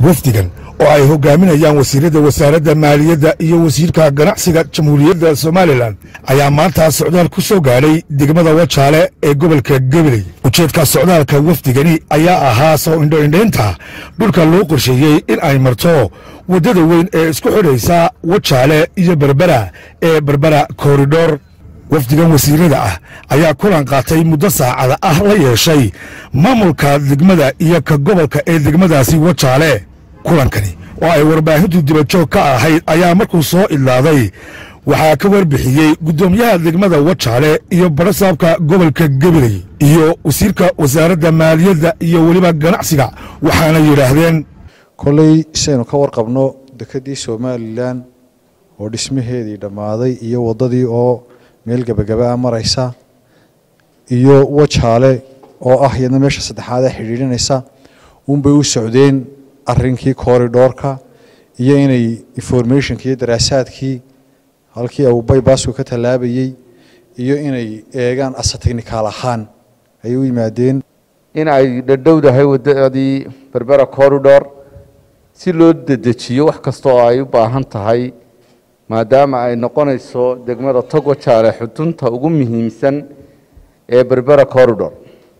wafdigan oo ay hogaaminayaan wasiirada wasaaradda maaliyadda iyo wasiirka ganacsiga jamhuuriyadda Soomaaliland ayaa maanta socdaal ku soo gaaray degmada Wajaale ee gobolka Gabiley. ujeedka socdaalka wafdigani ayaa ahaa soo indho-indheynta dhulka loo qorsheeyay in ay marto wadada weyn ee isku xidhaysa Wajaale iyo Berbera ee Berbera Coridor. wafdigan wasiirada ah ayaa kulan qaatay muddo saacada ah la yeeshay maamulka degmada iyo ka gobolka ee degmadaasi Wajaale. kulankani oo ay warbaahintu dibadjoog ka ahayd ayaa markuu soo idlaaday waxaa ka warbixiyey gudoomiyaha degmada Wajaale iyo barasaabka gobolka Gabiley iyo wasiirka wasaaradda maaliyadda iyo waliba ganacsiga waxaana yiraahdeen kolay saynu ka warqabno dekadii Soomaaliland oo dhismaheedii dhamaaday iyo wadadii oo meel gabagaba maraysa iyo Wajaale oo ah iyadna meesha saddexaad ee xiriirinaysa bay u socdeen arrinkii Coridorka iyo inay informationkii daraasaadkii halkii uu bypassku ka talaabayay iyo inay eegaan asa technical ahaan ay u yimaadeen in ay dhadhowdahay wadadii Berbera Coridor si loo dedejiyo wax kasta oo ay u baahan tahay maadaama ay noqonayso degmada Wajaale xudunta ugu muhiimsan ee Berbera Coridor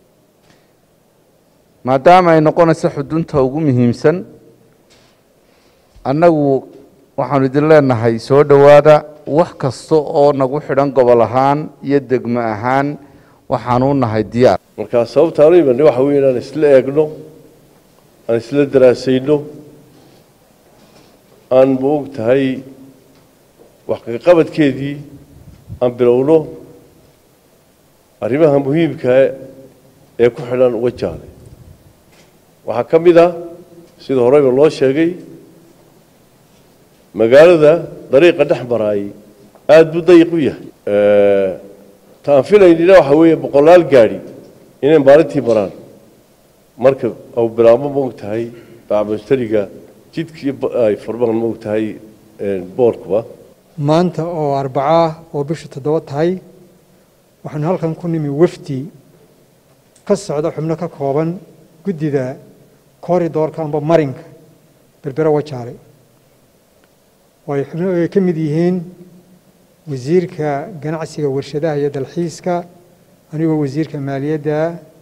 maadaama ay noqonayso xudunta ugu muhiimsan annagu waxaan idin leenahay soo dhawaada wax kasta oo nagu xidhan gobol ahaan iyo degmo ahaan waxaan u nahay diyaar marka sababta aan iibnay waxa weeye inaan isla eegno aan isla daraasayno aan moogtahay wax ka qabadkeedii aan bilowno arrimaha muhiimka ee ku xidhan Wajaale waxa kamid ah sida horeyba loo sheegay magaalada dariiqa dhaxmaray aad buu dayiq u yahay taan filaynina waxa weeye boqolaal gaari inay maalintii maraan marka oo bilaabo moogtahay baabastariga jidkii ay furmaan moogtahay boorkuba maanta oo Arbaca oo bisha 7 tahay waxaan halkan ku nimi wafdi ka socda xubno ka kooban gudida Coridorka amba marinka Berbera Wajaale way xubno ay ka mid yihiin wasiirka ganacsiga warshadaha iyo dalxiiska anigoo wasiirka maaliyadda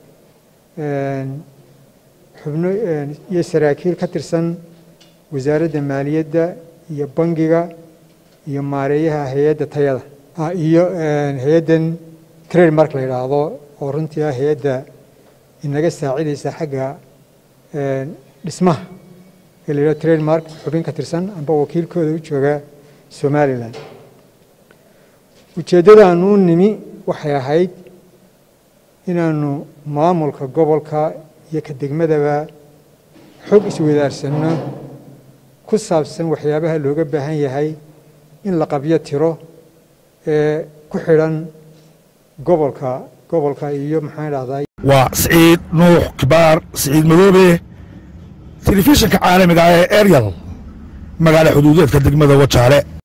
xubno iyo saraakiil ka tirsan wasaaradda maaliyadda iyo bangiga iyo maareeyaha hay'adda tayada iyo hay'addan trademark la yiraahdo oo runtii ah hay'adda inaga saacidaysa xagga dhismaha ilaa trademark xubin ka tirsan amba wakiilkooda u jooga Soomaaliland ujeedada aanu nimi waxay ahayd inaanu maamulka gobolka iyo ka degmadaba xog isweydaarsanno ku saabsan waxyaabaha looga baahan yahay in la qabyo tiro ee ku xidhan gobolka iyo maxaan raahday waa Saciid Nuux Kibaar Saciid Madoobe telefishinka caalamiga ee Eryal magaala xuduudeedka degmada Wajaale.